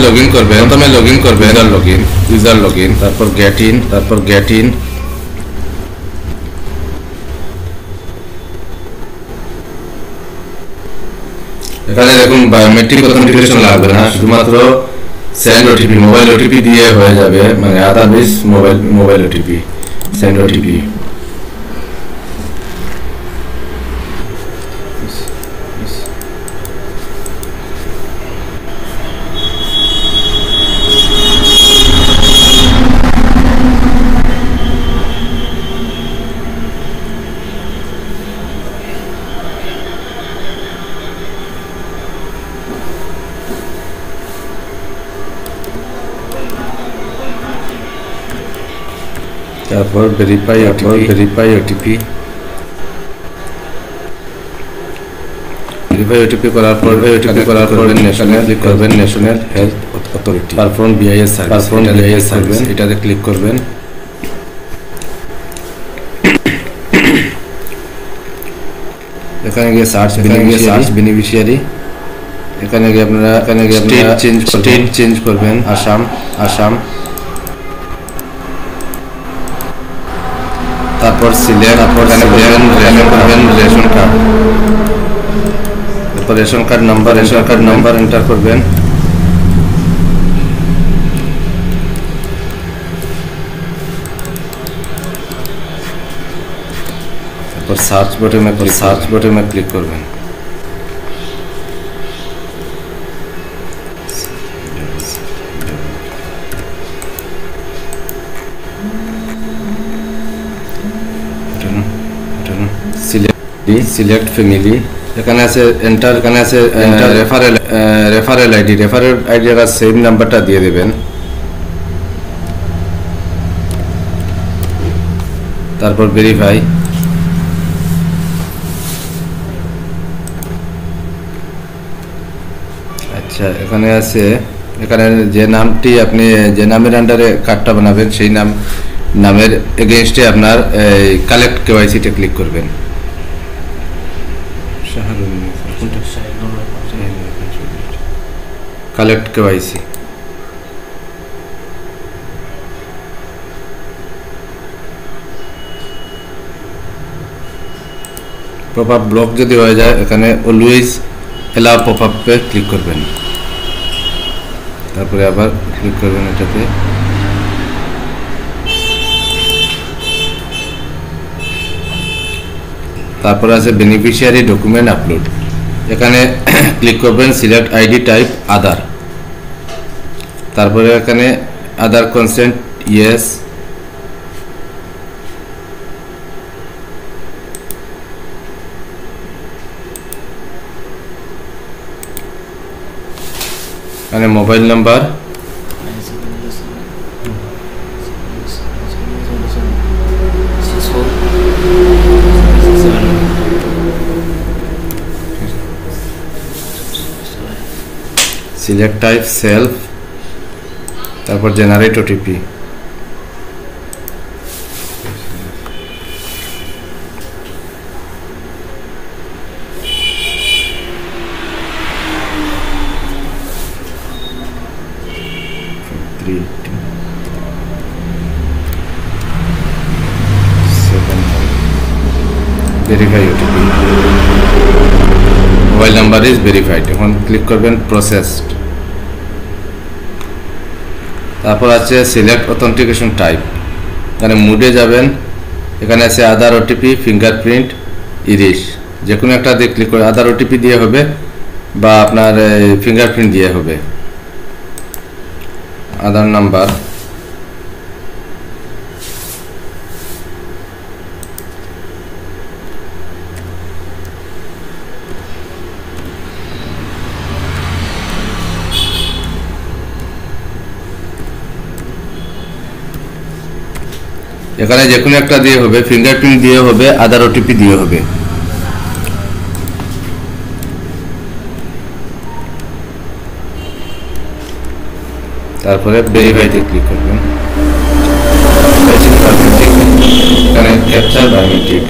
Login করবেন user login তারপর get in এখানে দেখুন বায়োমেট্রিক অথেন্টিকেশন লাগবে না, শুধুমাত্র সেন্ড ওটিপি মোবাইল ওটিপি দিয়ে হয়ে যাবে, মানে otherwise mobile OTP send OTP. তারপর ভেরিফাই ওটিপি করার পর national health authority perform BIS service এটাতে ক্লিক করবেন। এখানে গিয়ে সার্চ বেনিফিশিয়ারি এখানে গিয়ে আপনারা স্টেট চেঞ্জ করবেন আসাম। তারপর সিলেক্ট রেশন কার্ড, তারপর রেশন কার্ড নাম্বার এন্টার করবেন। তারপর সার্চ বাটনে ক্লিক করবেন। সিলেক্ট ফ্যামিলি এখানে আছে এন্টার রেফারেল আইডি এর সেম নাম্বারটা দিয়ে দেবেন। তারপর ভেরিফাই। আচ্ছা এখানে যে নামটি আপনি যে নামের আন্ডারে কার্ডটা বানাবেন সেই নামের এগেইনস্টে আপনার কালেক্ট কেওয়াইসিতে ক্লিক করবেন। কালেক্ট কেওয়াইসি পপআপ ব্লক যদি হয়ে যায় এখানে অলওয়েজ এলাও পপআপ পে ক্লিক করবেন। তারপরে আবার ক্লিক করবেন এটাতে। তারপর আছে বেনিফিশিয়ারি ডকুমেন্ট আপলোড, এখানে ক্লিক করবেন সিলেক্ট আইডি টাইপ আধার, তারপরে এখানে আধার কনসেন্ট ইয়েস, এখানে mobile number, select type self, তারপর generate OTP. Verify OTP, mobile number is verified. এখন ক্লিক করবেন প্রসেসড। তারপর আছে সিলেক্ট অথেন্টিকেশন টাইপ, এখানে মুডে যাবেন, এখানে আছে আধার ওটিপি, ফিঙ্গারপ্রিন্ট, ইরিশ, যে কোনো একটা দিয়ে ক্লিক করে আধার ওটিপি দিয়ে হবে বা আপনার ফিঙ্গারপ্রিন্ট দিয়ে হবে। আধার নাম্বার, এখানে যে কোনো একটা দিয়ে হবে, ফিঙ্গারপ্রিন্ট দিয়ে হবে, আধার ওটিপি দিয়ে হবে। তারপরে ভেরিফাইতে ক্লিক করবেন। এখানে ক্যাপচার বায়োমেট্রিক,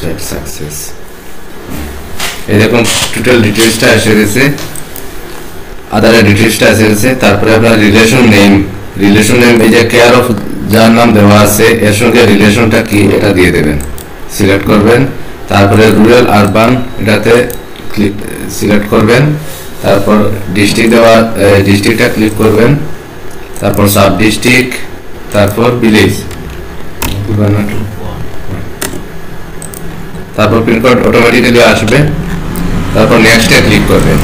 চেক সাকসেস। এই দেখুন টোটাল ডিটেইলসটা এসে গেছে, আধারের ডিটেইলসটা এসে গেছে। তারপরে আপনার রিলেশন নেম এই যে কেয়ার অফ যার নাম দেওয়া আছে এর সঙ্গে রিলেশনটা কি এটা দিয়ে দেবেন, সিলেক্ট করবেন। তারপরে রুরাল আরবান এটাতে সিলেক্ট করবেন। তারপর ডিস্ট্রিক্ট দেওয়া ডিস্ট্রিক্টটা ক্লিক করবেন। তারপর সাব ডিস্ট্রিক্ট, তারপর ভিলেজ, তারপর পিনকোড অটোমেটিক্যালি আসবে। তারপর নেক্সটে ক্লিক করবেন।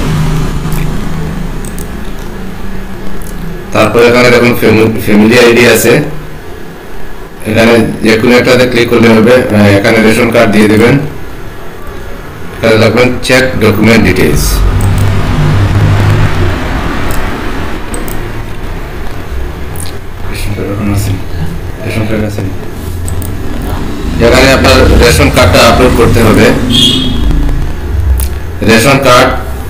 তারপর এখানে দেখুন ফ্যামিলি আইডি আছে, এখানে যে কোনো একটাতে ক্লিক করলে হবে। এখানে রেশন কার্ড দিয়ে দেবেন, এখানে লিখবেন চেক ডকুমেন্ট ডিটেইলস। এখানে আপনার রেশন কার্ডটা আপলোড করতে হবে। Ration card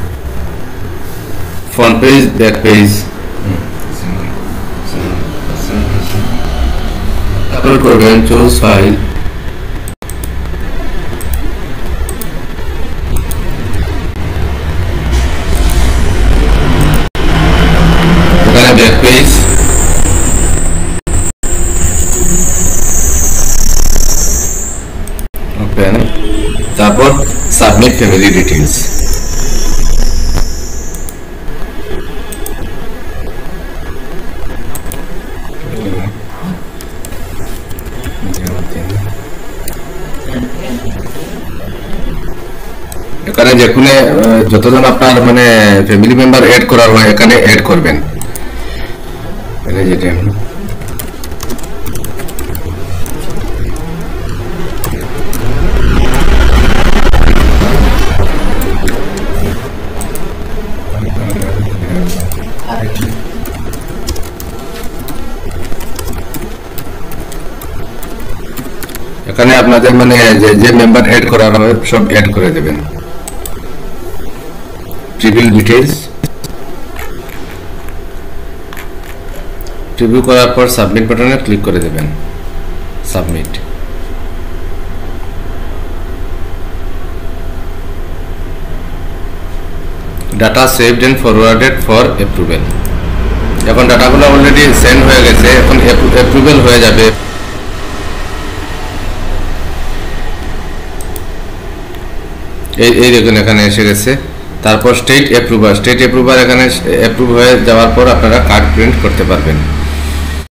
front page, back page upload করবেন। চুজ ফাইল, এখানে ব্যাক পেজ, ওপেন, তারপর সাবমিট ফ্যামিলি ডিটেইলস। এখানে যে কোনো যতজন আপনার মানে ফ্যামিলি মেম্বার এড করার হয় এখানে এড করবেন। যেটা এখানে আপনাদের মানে যে মেম্বার এড করার হবে সব এড করে দেবেন। ট্রিবিল ডিটেইলস প্রিভিউ করার পর সাবমিট বাটনে ক্লিক করে দেবেন। Submit. Data saved and forwarded for approval. এখন ডাটাগুলো অলরেডি সেন্ড হয়ে গেছে, এখন অ্যাপ্রুভাল হয়ে যাবে। এই দেখুন এখানে এসে গেছে। তারপর স্টেট অ্যাপ্রুভার এখানে অ্যাপ্রুভ হয়ে যাওয়ার পর আপনারা কার্ড প্রিন্ট করতে পারবেন।